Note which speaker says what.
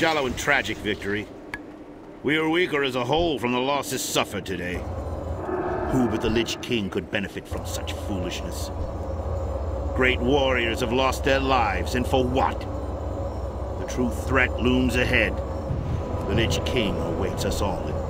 Speaker 1: shallow and tragic victory. We are weaker as a whole from the losses suffered today. Who but the Lich King could benefit from such foolishness? Great warriors have lost their lives, and for what? The true threat looms ahead. The Lich King awaits us all in